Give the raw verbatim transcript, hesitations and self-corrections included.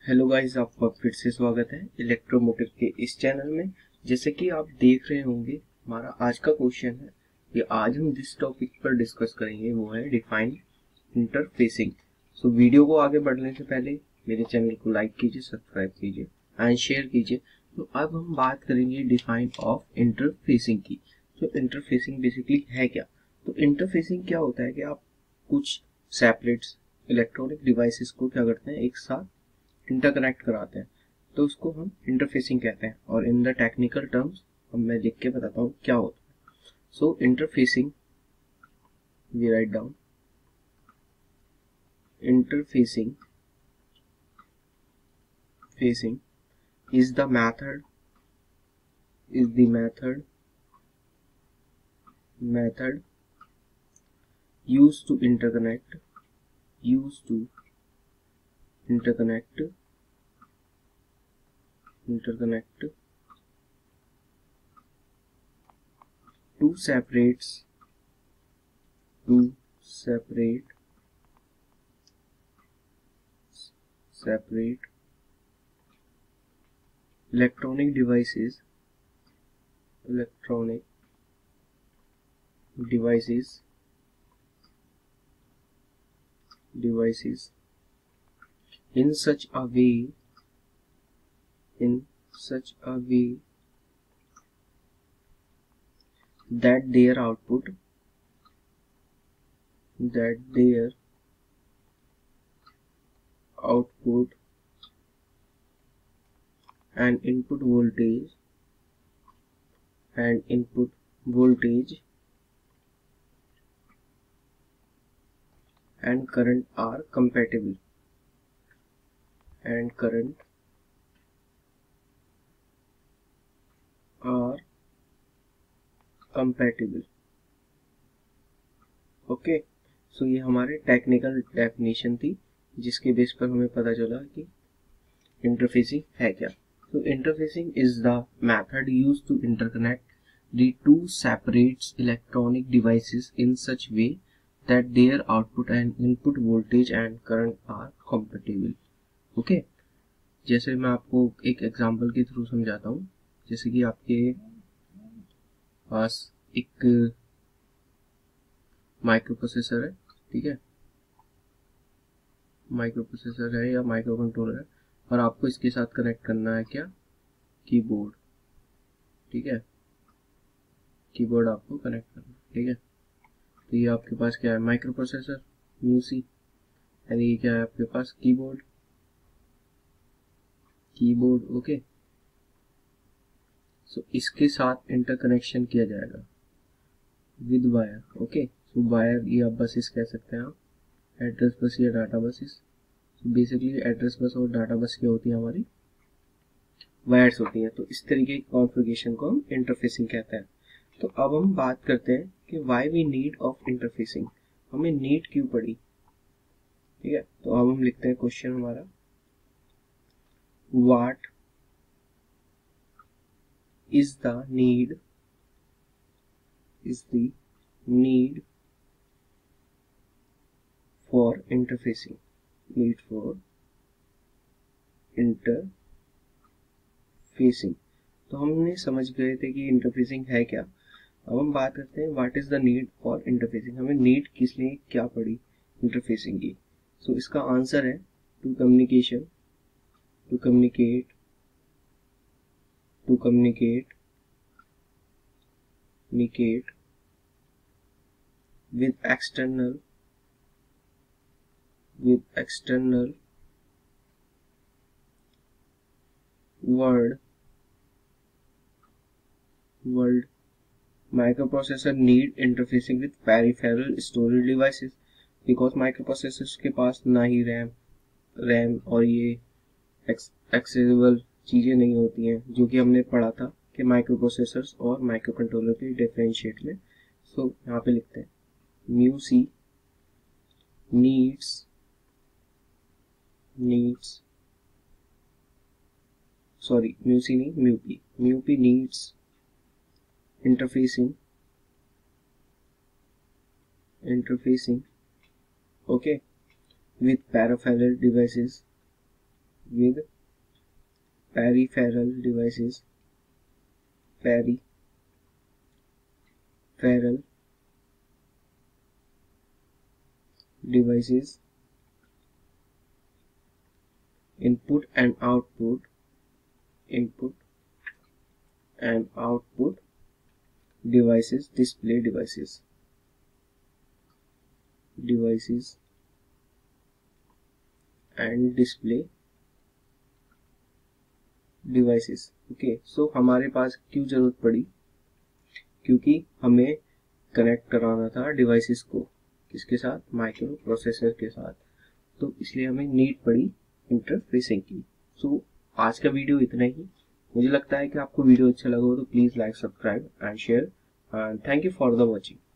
Hello guys, आपका फिर से स्वागत है इलेक्ट्रोमोटिव के इस चैनल में। जैसे कि आप देख रहे होंगे, हमारा आज का क्वेश्चन है कि आज हम जिस टॉपिक पर डिस्कस करेंगे वो है डिफाइन इंटरफेसिंग। सो वीडियो को आगे बढ़ने से पहले मेरे चैनल को लाइक कीजिए, सब्सक्राइब कीजिए एंड शेयर कीजिए। तो अब हम बात करेंगे डिफाइन ऑफ इंटरफेसिंग की। तो इंटरफेसिंग बेसिकली है क्या? तो इंटरफेसिंग क्या होता है कि आप कुछ सेपरेट्स इलेक्ट्रॉनिक डिवाइसेस को क्या करते हैं, एक साथ इंटरकनेक्ट कराते हैं, तो उसको हम इंटरफेसिंग कहते हैं। और इन द टेक्निकल टर्म्स अब मैं लिख के बताता हूँ क्या होता है। So interfacing, we write down interfacing facing is the method is the method method used to interconnect used to interconnect interconnect two separates two separate separate electronic devices electronic devices devices in such a way in such a way that their output that their output and input voltage and input voltage and current are compatible and current are compatible okay. So ये हमारे technical definition थी, जिसके base पर हमें पता चला कि interfacing है क्या। तो interfacing is the method used to interconnect the two separate electronic devices in such way that their output and input voltage and current are compatible। Okay, जैसे मैं आपको एक एग्जांपल के थ्रू समझाता हूँ। जैसे कि आपके पास एक माइक्रो प्रोसेसर है, ठीक है, माइक्रो प्रोसेसर है या माइक्रो कंट्रोलर है, और आपको इसके साथ कनेक्ट करना है क्या, कीबोर्ड, ठीक है, कीबोर्ड आपको कनेक्ट करना है, ठीक है। तो ये आपके पास क्या है, माइक्रो प्रोसेसर म्यूसी, और ये क्या है आपके पास, कीबोर्ड कीबोर्ड ओके। सो इसके साथ इंटरकनेक्शन किया जाएगा with wire, okay. So wire या बसेस कह सकते हैं आप, एड्रेस बस या data buses. Basically address bus और डाटा बस क्या होती है, हमारी वायर्स होती हैं। तो इस तरीके की कॉन्फ़िगरेशन को हम इंटरफेसिंग कहते हैं। तो अब हम बात करते हैं कि why we need of interfacing, हमें नीड क्यों पड़ी, ठीक है। तो अब हम लिखते हैं क्वेश्चन हमारा, what is the need is the need for interfacing need for interfacing। तो हमने समझ गए थे कि इंटरफेसिंग है क्या। अब हम बात करते हैं what is the need for interfacing, हमें नीड किस लिए क्या पड़ी इंटरफेसिंग की। सो so, इसका आंसर है to communication to communicate to communicate communicate with external with external world world microprocessor need interfacing with peripheral storage devices, because microprocessors के पास ना ही रैम रैम और ये एक्सेसिबल चीज़ें नहीं होती हैं, जो कि हमने पढ़ा था कि माइक्रो प्रोसेसर्स और माइक्रो कंट्रोलर के डिफरेंशिएट में। सो so, यहाँ पे लिखते हैं mu C needs needs sorry mu C नहीं mu P mu P needs interfacing interfacing okay with peripheral devices with peripheral devices, peripheral devices, input and output, input and output devices, display devices, devices and display devices. Okay, so हमारे पास क्यों जरूरत पड़ी? क्योंकि हमें connect कराना था devices को, किसके साथ? माइक्रो प्रोसेसर के साथ, तो इसलिए हमें नीड पड़ी इंटरफेसिंग की। सो so, आज का वीडियो इतना ही। मुझे लगता है कि आपको वीडियो अच्छा लगा हो तो please like, subscribe and share, and thank you for the watching.